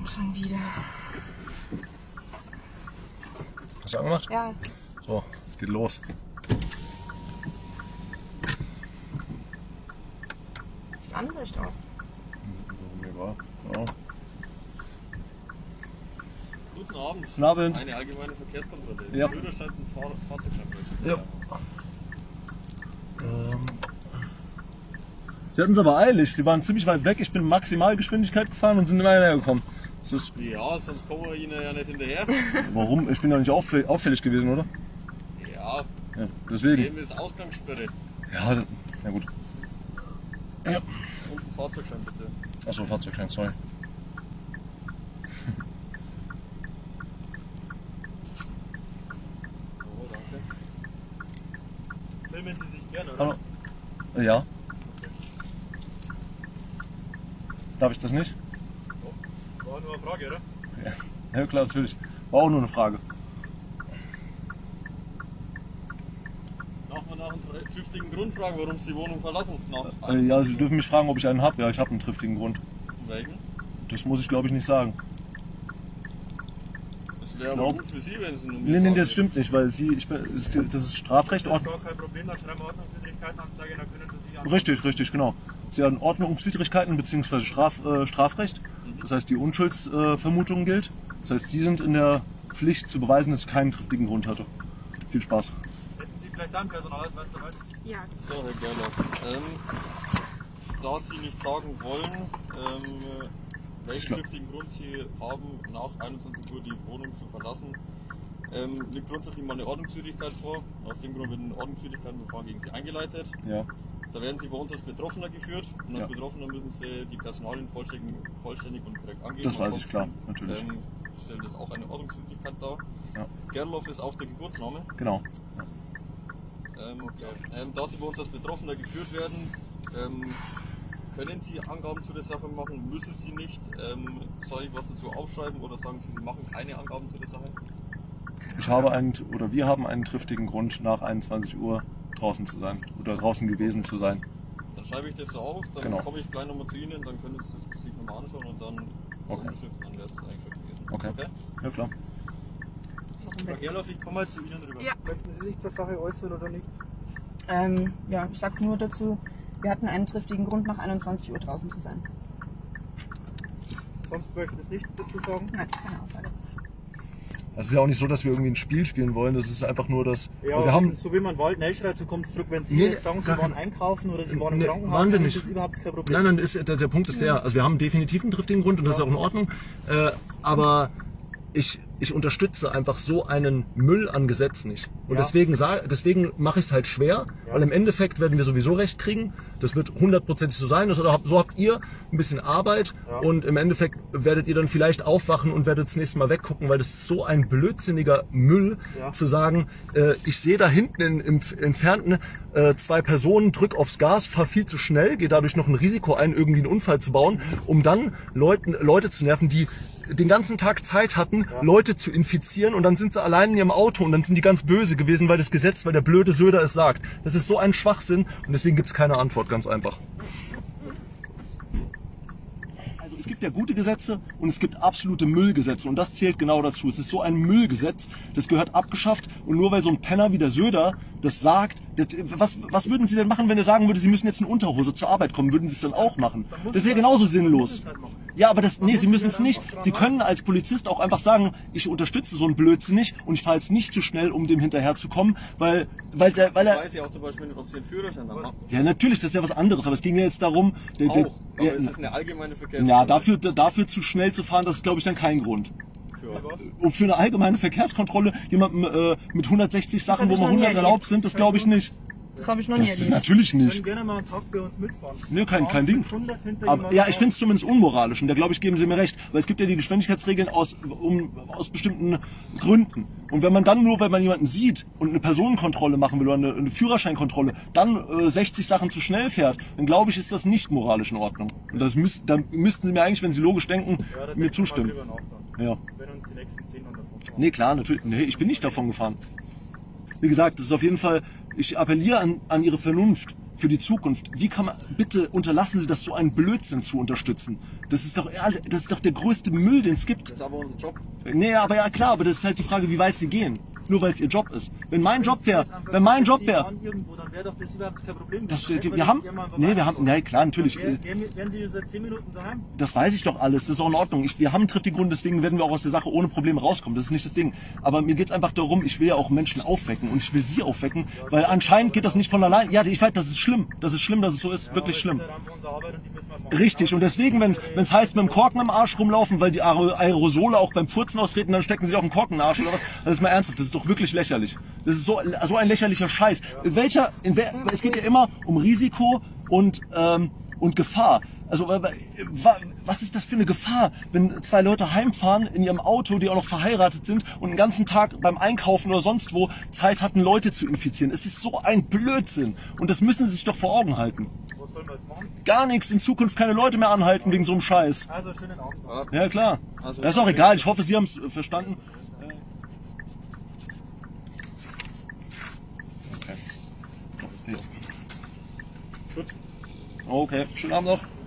Schon wieder. Hast du angemacht? Ja. So, es geht los. Das andere ist aus. Ja. Guten Abend. Guten Abend. Eine allgemeine Verkehrskontrolle. Ja. Führerschein und Fahrzeugschein. Ja. Sie hatten es aber eilig. Sie waren ziemlich weit weg. Ich bin Maximalgeschwindigkeit gefahren und sind immer näher gekommen. Das ist, Ja, sonst kommen wir Ihnen ja nicht hinterher. warum? Ich bin ja nicht auffällig gewesen, oder? Ja, Ja, deswegen. eben ist Ausgangssperre. Ja, na gut. Ja. Und ein Fahrzeugschein bitte. Achso, Fahrzeugschein, sorry. Oh, danke. Filmen Sie sich gerne, oder? Hallo? Ja. Darf ich das nicht? War nur eine Frage, oder? Ja klar, natürlich. War auch nur eine Frage. Nach einem triftigen Grund fragen, warum Sie die Wohnung verlassen. Ja, Sie dürfen mich fragen, ob ich einen habe. Ja, ich habe einen triftigen Grund. Welchen? Das muss ich, glaube ich, nicht sagen. Das wäre aber gut für Sie, wenn Sie nur mir Nee, sagen. das stimmt nicht, weil das ist Strafrecht. Gar kein Problem, dann schreiben wir Ordnungswidrigkeiten Anzeige, dann können Sie sich an. Richtig, genau. Sie haben Ordnungswidrigkeiten bzw. Strafrecht. Das heißt, die Unschuldsvermutung gilt. Das heißt, Sie sind in der Pflicht zu beweisen, dass ich keinen triftigen Grund hatte. Viel Spaß. Hätten Sie vielleicht da einen Personalausweis dabei? Ja. So, Herr Gerloff, da Sie nicht sagen wollen, welchen klar. triftigen Grund Sie haben, nach 21 Uhr die Wohnung zu verlassen, liegt grundsätzlich mal eine Ordnungswidrigkeit vor. Aus dem Grund wird ein Ordnungswidrigkeitenverfahren gegen Sie eingeleitet. Ja. Da werden Sie bei uns als Betroffener geführt und als Ja. Betroffener müssen Sie die Personalien vollständig und korrekt angeben. Das weiß ich, klar, Ansonsten, natürlich. Stellt das auch eine Ordnungswidrigkeit dar. Ja. Gerloff ist auch der Geburtsname. Genau. Da Sie bei uns als Betroffener geführt werden, können Sie Angaben zu der Sache machen, müssen Sie nicht. Soll ich was dazu aufschreiben oder sagen Sie, Sie machen keine Angaben zu der Sache? Wir haben einen triftigen Grund, nach 21 Uhr draußen zu sein oder draußen gewesen zu sein. Dann schreibe ich das so auf, dann Genau. komme ich gleich nochmal zu Ihnen, dann können Sie das sich nochmal anschauen und dann Okay. unterschriften, dann wäre es eigentlich schon gewesen. Okay. Ja klar. Frau Gerloff, ich komme mal zu Ihnen rüber. Ja. Möchten Sie sich zur Sache äußern oder nicht? Ja, ich sag nur dazu, wir hatten einen triftigen Grund, nach 21 Uhr draußen zu sein. Sonst möchten Sie nichts dazu sagen? Nein, keine Aussage. Es ist ja auch nicht so, dass wir irgendwie ein Spiel spielen wollen. Das ist einfach nur das. Ja, wir haben, so wie man Wald schreit, so kommt es zurück. Wenn Sie Nee, jetzt sagen, Sie gar- waren einkaufen oder Sie waren im Nee, Krankenhaus, waren wir dann nicht. ist das überhaupt kein Problem. Nein, der Punkt ist der, also wir haben definitiv einen triftigen Grund und das ist auch in Ordnung, aber ich unterstütze einfach so einen Müll an Gesetz nicht. Und Ja. deswegen mache ich es halt schwer, weil im Endeffekt werden wir sowieso Recht kriegen. Das wird hundertprozentig so sein. So habt ihr ein bisschen Arbeit und im Endeffekt werdet ihr dann vielleicht aufwachen und werdet das nächste Mal weggucken, weil das ist so ein blödsinniger Müll, zu sagen, ich sehe da hinten im Entfernten zwei Personen, drück aufs Gas, fahr viel zu schnell, gehe dadurch noch ein Risiko ein, irgendwie einen Unfall zu bauen, um dann Leute zu nerven, die den ganzen Tag Zeit hatten, Leute zu infizieren und dann sind sie allein in ihrem Auto und dann sind die ganz böse gewesen, weil der blöde Söder es sagt. Das ist so ein Schwachsinn und deswegen gibt es keine Antwort, ganz einfach. Also es gibt ja gute Gesetze und es gibt absolute Müllgesetze und das zählt genau dazu. Es ist so ein Müllgesetz, das gehört abgeschafft und nur weil so ein Penner wie der Söder das sagt, was würden Sie denn machen, wenn er sagen würde, Sie müssen jetzt in Unterhose zur Arbeit kommen? Würden Sie es dann auch machen? Das ist ja genauso sinnlos. Ja, aber Sie müssen es nicht. Sie können als Polizist auch einfach sagen, ich unterstütze so einen Blödsinn nicht und ich fahre jetzt nicht zu schnell, um dem hinterherzukommen, weil Ich er... weiß ja auch zum Beispiel nicht, ob Sie einen Führerschein haben. Ja, natürlich, das ist ja was anderes, aber es ging ja jetzt darum... Aber es ist eine allgemeine Ja, Verkehrskontrolle. dafür zu schnell zu fahren, das ist, glaube ich, dann kein Grund. Für was? Und für eine allgemeine Verkehrskontrolle jemandem mit 160 Sachen, hab wo ich mal noch nie 100 erlaubt sind, das glaube ich nicht. Das habe ich noch nie Das erlebt. natürlich Sie können nicht. gerne mal einen Tag bei uns mitfahren. Nee, kein Ding. 100 hinter Aber, jemandem ja, ich auf. finde es zumindest unmoralisch und da glaube ich, geben Sie mir recht. Weil es gibt ja die Geschwindigkeitsregeln aus bestimmten Gründen. Und wenn man dann nur, weil man jemanden sieht und eine Personenkontrolle machen will oder eine Führerscheinkontrolle, dann 60 Sachen zu schnell fährt, dann glaube ich, ist das nicht moralisch in Ordnung. Und dann müssten Sie mir eigentlich, wenn Sie logisch denken, Ja, da mir denken wir mal zustimmen. drüber nach dann. Ja. Wenn uns die nächsten 10 davon fahren. Nee, klar, natürlich. Nee, ich bin nicht davon gefahren. Wie gesagt, das ist auf jeden Fall, ich appelliere an Ihre Vernunft. für die Zukunft. Wie kann man, bitte unterlassen Sie das, so einen Blödsinn zu unterstützen. Das ist doch der größte Müll, den es gibt. Das ist aber unser Job. Nee, aber ja klar, aber das ist halt die Frage, wie weit Sie gehen. Nur weil es Ihr Job ist. Wenn mein Job wäre, dann wäre doch das überhaupt kein Problem. ja klar, natürlich. Werden Sie seit 10 Minuten daheim? Das weiß ich doch alles, das ist auch in Ordnung. Wir haben einen triftigen Grund, deswegen werden wir auch aus der Sache ohne Probleme rauskommen. Das ist nicht das Ding. Aber mir geht es einfach darum, ich will ja auch Menschen aufwecken und ich will Sie aufwecken, weil anscheinend geht das nicht von allein. Ja, ich weiß, das ist schlimm. Das ist schlimm, dass es so ist. Wirklich schlimm. Richtig, und deswegen, wenn es heißt, mit dem Korken am Arsch rumlaufen, weil die Aerosole auch beim Furzen austreten, dann stecken sie auch einen Korken in den Arsch oder was. Das ist mal ernsthaft, das ist doch wirklich lächerlich. Das ist so ein lächerlicher Scheiß. Es geht ja immer um Risiko und Gefahr. Also was ist das für eine Gefahr, wenn 2 Leute heimfahren in ihrem Auto, die auch noch verheiratet sind und den ganzen Tag beim Einkaufen oder sonst wo Zeit hatten, Leute zu infizieren. Es ist so ein Blödsinn und das müssen sie sich doch vor Augen halten. Was sollen wir jetzt machen? Gar nichts, in Zukunft keine Leute mehr anhalten wegen so einem Scheiß. Also schönen Abend. Ja klar, Also, das ist auch egal, ich hoffe, Sie haben es verstanden. Okay. Gut. Okay, schönen Abend noch.